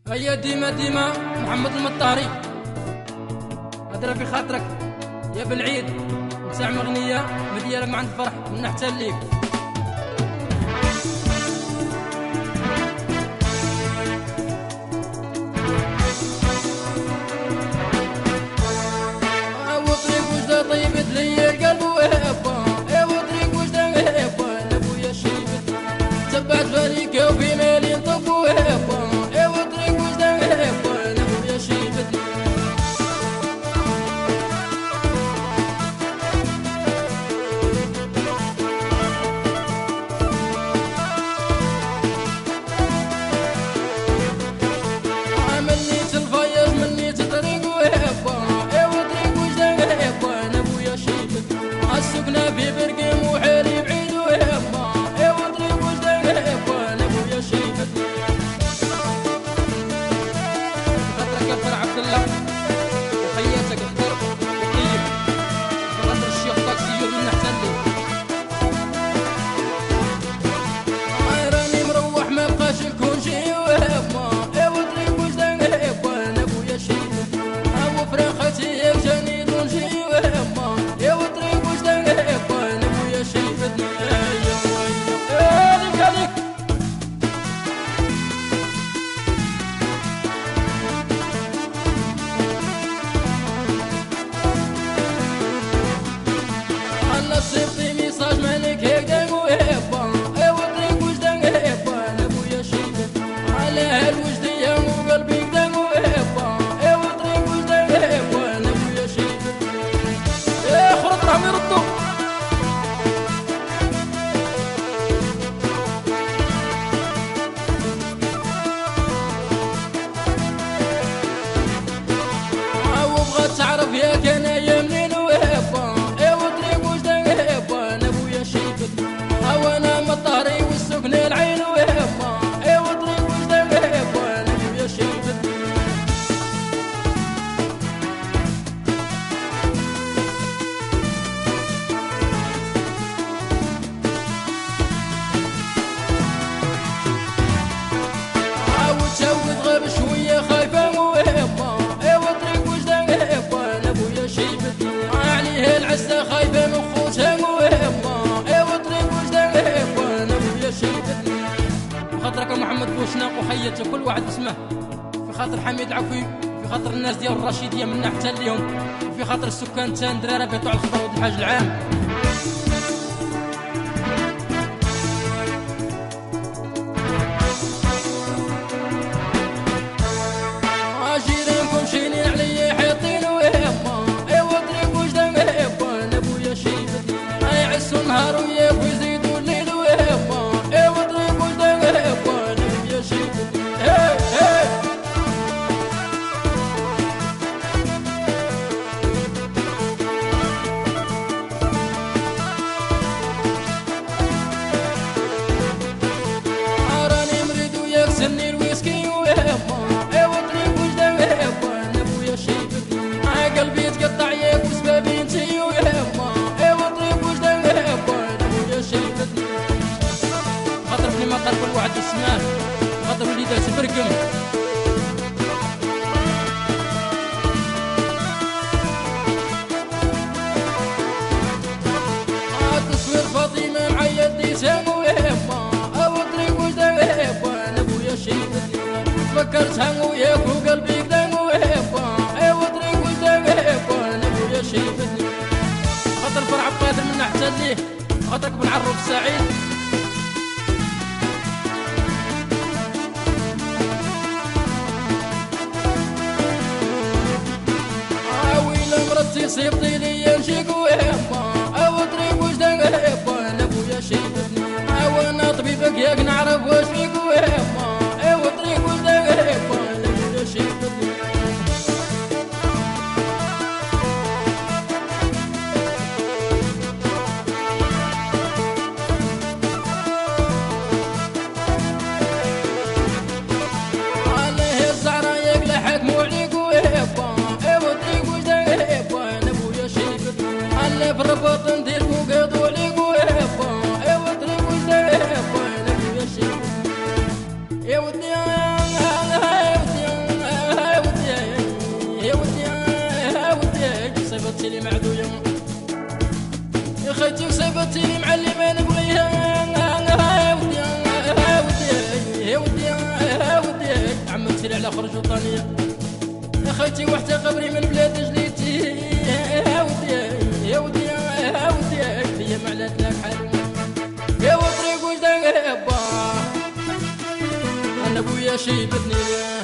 هيا ديما ديما محمد المطاري هضره في خاطرك يا بالعيد نسمع مغنيه مديالك مع عند الفرح من حتى ليك. وطريق وجده طيبت لي القلب وهبه، وطريق وجده هبه لابويا شيبت تبعت فريقه وفي مالي طب وهبه، وطريق وجده هبه لابويا شيبت. السكنة في برقم وحالي بعيد وهمة، وطريق وجده هبة لابويا شيبت. خاطرك يا فرع عبد الله وخياتك الخير وطيب، خاطر الشيخ طاكسيو من حتى الليل. راني مروح ما بقاش نكون شي وهمة، وطريق وجده هبة لابويا شيبت. وفراختي يا جاني دون شي وهمة، صيفطي ميساج مالك هيك وهبه، وطريق وجده هبه لابويا شيبت. على هالوجديه وقلبي قدام وهبه، وطريق وجده هبه لابويا شيبت. خرط راهم يردوا وبغات تعرف يا كنايا منين وهبه، وانا مطاري والسكن العين وهمه، وطريق وجده هبه لابويا شيبت. وتشوت غاب شويه خايفه وهمه، وطريق وجده هبه لابويا شيبت. عليه العزه خايفه من خوتها وهمه، خاطرك محمد بوشناق وخيته كل واحد اسمه، في خاطر حميد عفوي، في خاطر الناس ديال الرشيديه منا حتى اليوم، وفي خاطر السكان تاع درارة بتوع الخضر والحاج العام. جيرانكم شيلين عليا حيطين وهمه، وطريق وجده هبه لابويا شيبت. يعسوا النهار وياك ويزيدوا الليل وهمه، وطريق وجده هبه لابويا شيبت. راني مريد وياك سني الويسكي وهمه، وطريق وجده هبه لابويا شيبت. قلبي يتقطع ياك وسبابي انتي وهمه، وطريق وجده هبه لابويا شيبت. خاطر في المطار كل واحد يسمعه، خاطر وليدات برقم. تصوير فاطمه مع يديتها وهمه، وطريق وجده هبه لابويا شيبت. فكرتها وياك وقلبي قدام وهبه، وطريق وجده هبه لابويا شيبت. خاطر فرع بقادر من حتى ليه، خاطرك بنعرف سعيد. مرتي صيبطي لي نشيك وهمه، وطريق وجده هبه لابويا شيبت. وانا طبيبك ياك نعرف واش فيك وهمه، وطريق وجده هبه لابويا شيبت. عليه الزعرا ياك لحق موعليك وهبه، وطريق وجده هبه لابويا وصيبتي لي معدوية يا خيتي وصيبتي لي معلمة نبغيها يا ودي يا ودي يا ودي يا ودي عملتي لي على خرج وطنية يا خيتي وحتى قبري من بلاد جليتي يا ودي يا ودي يا ودي هي معلات لك حال يا وطريق وجدان يا با انا ابويا شيبتني